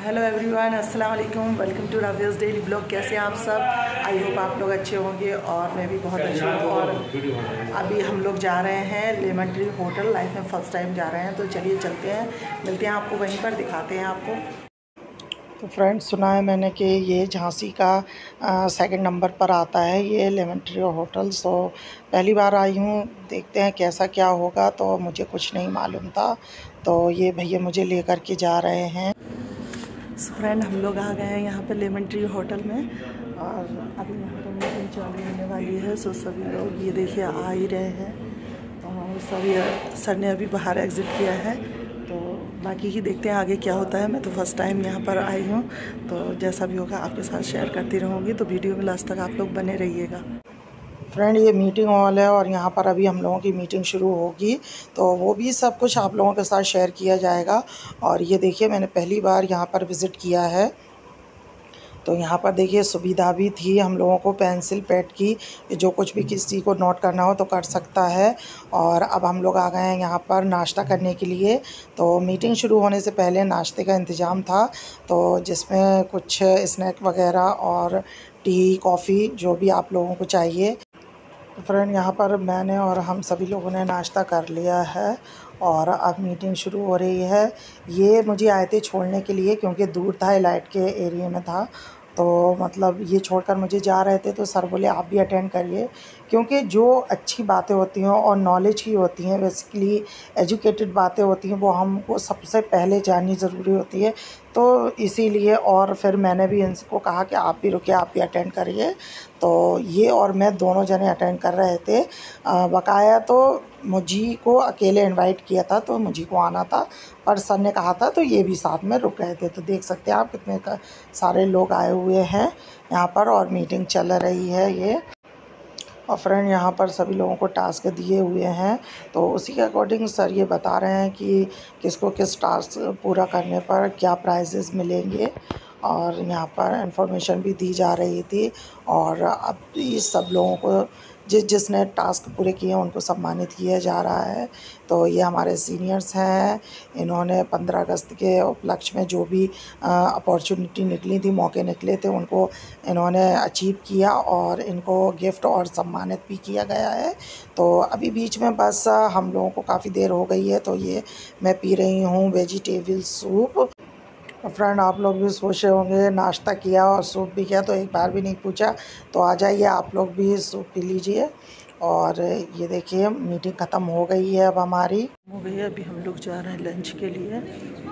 Hello everyone, अस्सलाम वालेकुम। Welcome to Raviya's daily blog. कैसे हैं आप सब? आई होप आप लोग अच्छे होंगे और मैं भी बहुत अच्छी हूँ। और अभी हम लोग जा रहे हैं लेमन ट्री होटल। लाइफ में फ़र्स्ट टाइम जा रहे हैं, तो चलिए चलते हैं, मिलते हैं आपको वहीं पर, दिखाते हैं आपको। तो फ्रेंड्स, सुना है मैंने कि ये झांसी का सेकंड नंबर पर आता है ये लेमन ट्री होटल। सो पहली बार आई हूँ, देखते हैं कैसा क्या होगा। तो मुझे कुछ नहीं मालूम था, तो ये भैया मुझे लेकर के जा रहे हैं। फ्रेंड, हम लोग आ गए हैं यहाँ पर लेमन ट्री होटल में और अभी यहाँ पर मीटिंग चालू होने वाली है। सो सभी लोग ये देखिए आ ही रहे हैं और सभी सर ने अभी बाहर एग्ज़िट किया है, तो बाकी ही देखते हैं आगे क्या होता है। मैं तो फर्स्ट टाइम यहाँ पर आई हूँ, तो जैसा भी होगा आपके साथ शेयर करती रहूँगी, तो वीडियो में लास्ट तक आप लोग बने रहिएगा। फ्रेंड, ये मीटिंग हॉल है और यहाँ पर अभी हम लोगों की मीटिंग शुरू होगी, तो वो भी सब कुछ आप लोगों के साथ शेयर किया जाएगा। और ये देखिए, मैंने पहली बार यहाँ पर विज़िट किया है, तो यहाँ पर देखिए सुविधा भी थी हम लोगों को पेंसिल पैड की, जो कुछ भी किसी को नोट करना हो तो कर सकता है। और अब हम लोग आ गए हैं यहाँ पर नाश्ता करने के लिए। तो मीटिंग शुरू होने से पहले नाश्ते का इंतज़ाम था, तो जिसमें कुछ स्नैक वगैरह और टी कॉफ़ी जो भी आप लोगों को चाहिए। तो फ्रेंड, यहाँ पर मैंने और हम सभी लोगों ने नाश्ता कर लिया है और अब मीटिंग शुरू हो रही है। ये मुझे आए थे छोड़ने के लिए, क्योंकि दूर था, लाइट के एरिया में था, तो मतलब ये छोड़कर मुझे जा रहे थे। तो सर बोले आप भी अटेंड करिए, क्योंकि जो अच्छी बातें होती हैं और नॉलेज की होती हैं, बेसिकली एजुकेटेड बातें होती हैं, वो हमको सबसे पहले जाननी ज़रूरी होती है। तो इसीलिए और फिर मैंने भी इनको कहा कि आप भी रुकिए, आप भी अटेंड करिए। तो ये और मैं दोनों जने अटेंड कर रहे थे। बकाया तो मुझी को अकेले इनवाइट किया था, तो मुझी को आना था, पर सर ने कहा था, तो ये भी साथ में रुक गए थे। तो देख सकते हैं आप कितने सारे लोग आए हुए हैं यहाँ पर और मीटिंग चल रही है ये। और फ्रेंड, यहाँ पर सभी लोगों को टास्क दिए हुए हैं, तो उसी के अकॉर्डिंग सर ये बता रहे हैं कि किसको किस टास्क पूरा करने पर क्या प्राइजेस मिलेंगे। और यहाँ पर इंफॉर्मेशन भी दी जा रही थी। और अब इस सब लोगों को जिसने टास्क पूरे किए हैं उनको सम्मानित किया जा रहा है। तो ये हमारे सीनियर्स हैं, इन्होंने 15 अगस्त के उपलक्ष्य में जो भी अपॉर्चुनिटी निकली थी, मौके निकले थे, उनको इन्होंने अचीव किया और इनको गिफ्ट और सम्मानित भी किया गया है। तो अभी बीच में बस हम लोगों को काफ़ी देर हो गई है, तो ये मैं पी रही हूँ वेजिटेबल सूप। फ्रेंड, आप लोग भी सोच रहे होंगे नाश्ता किया और सूप भी किया, तो एक बार भी नहीं पूछा, तो आ जाइए आप लोग भी सूप पी लीजिए। और ये देखिए मीटिंग ख़त्म हो गई है अब हमारी। हो गई है, अभी हम लोग जा रहे हैं लंच के लिए।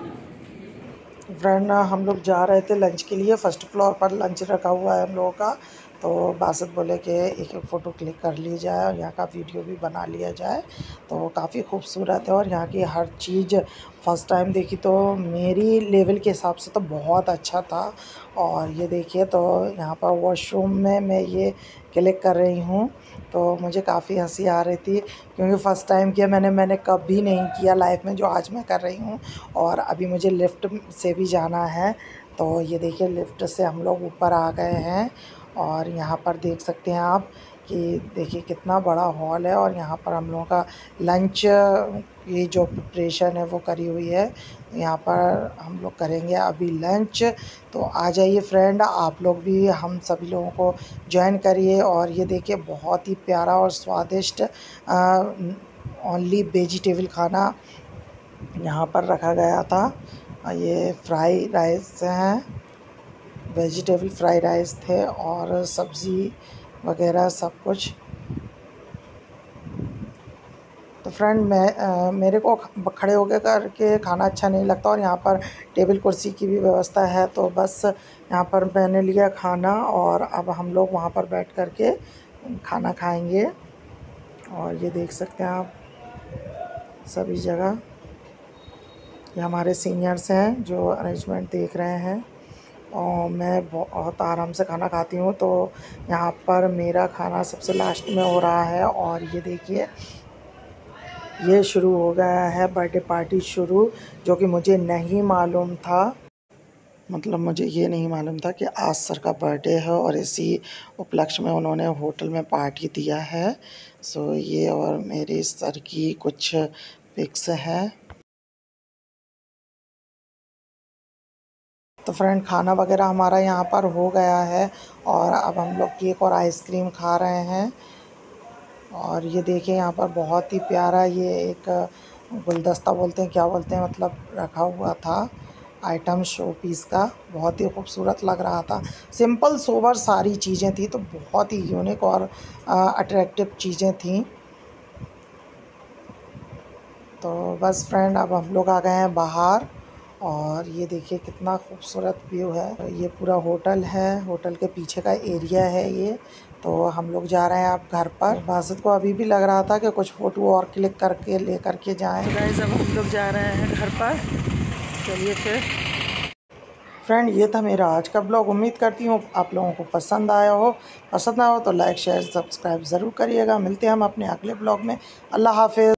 फ्रेंड, हम लोग जा रहे थे लंच के लिए, फ़र्स्ट फ्लोर पर लंच रखा हुआ है हम लोगों का। तो बासत बोले कि एक फ़ोटो क्लिक कर ली जाए और यहाँ का वीडियो भी बना लिया जाए। तो काफ़ी खूबसूरत है और यहाँ की हर चीज़ फ़र्स्ट टाइम देखी, तो मेरी लेवल के हिसाब से तो बहुत अच्छा था। और ये देखिए, तो यहाँ पर वॉशरूम में मैं ये क्लिक कर रही हूँ, तो मुझे काफ़ी हंसी आ रही थी, क्योंकि फ़र्स्ट टाइम किया मैंने कभी नहीं किया लाइफ में जो आज मैं कर रही हूँ। और अभी मुझे लिफ्ट से भी जाना है, तो ये देखिए लिफ्ट से हम लोग ऊपर आ गए हैं। और यहाँ पर देख सकते हैं आप कि देखिए कितना बड़ा हॉल है और यहाँ पर हम लोगों का लंच ये जो प्रिपरेशन है वो करी हुई है। यहाँ पर हम लोग करेंगे अभी लंच, तो आ जाइए फ्रेंड, आप लोग भी हम सभी लोगों को ज्वाइन करिए। और ये देखिए बहुत ही प्यारा और स्वादिष्ट ओनली वेजिटेबल खाना यहाँ पर रखा गया था। ये फ्राई राइस हैं, वेजिटेबल फ्राई राइस थे और सब्ज़ी वगैरह सब कुछ। तो फ्रेंड, मेरे को खड़े होकर करके खाना अच्छा नहीं लगता, और यहाँ पर टेबल कुर्सी की भी व्यवस्था है, तो बस यहाँ पर मैंने लिया खाना और अब हम लोग वहाँ पर बैठ कर के खाना खाएंगे। और ये देख सकते हैं आप सभी जगह, ये हमारे सीनियर्स हैं जो अरेंजमेंट देख रहे हैं। और मैं बहुत आराम से खाना खाती हूँ, तो यहाँ पर मेरा खाना सबसे लास्ट में हो रहा है। और ये देखिए ये शुरू हो गया है बर्थडे पार्टी शुरू, जो कि मुझे नहीं मालूम था। मतलब मुझे ये नहीं मालूम था कि आज सर का बर्थडे है और इसी उपलक्ष्य में उन्होंने होटल में पार्टी दिया है। सो ये और मेरे सर की कुछ पिक्स हैं। तो फ्रेंड खाना वगैरह हमारा यहाँ पर हो गया है और अब हम लोग केक और आइसक्रीम खा रहे हैं। और ये देखिए यहाँ पर बहुत ही प्यारा ये एक गुलदस्ता बोलते हैं, क्या बोलते हैं, मतलब रखा हुआ था आइटम शो पीस का। बहुत ही खूबसूरत लग रहा था। सिंपल सोबर सारी चीज़ें थी, तो बहुत ही यूनिक और अट्रैक्टिव चीज़ें थी। तो बस फ्रेंड अब हम लोग आ गए हैं बाहर और ये देखिए कितना खूबसूरत व्यू है। ये पूरा होटल है, होटल के पीछे का एरिया है ये। तो हम लोग जा रहे हैं अब घर पर। बासित को अभी भी लग रहा था कि कुछ फ़ोटो और क्लिक करके ले करके जाएँ। तो गाइस अब हम लोग जा रहे हैं घर पर। चलिए फिर फ्रेंड, ये था मेरा आज का ब्लॉग। उम्मीद करती हूँ आप लोगों को पसंद आया हो। पसंद आया हो तो लाइक शेयर सब्सक्राइब ज़रूर करिएगा। मिलते हैं हम अपने अगले ब्लॉग में। अल्लाह हाफ़िज़।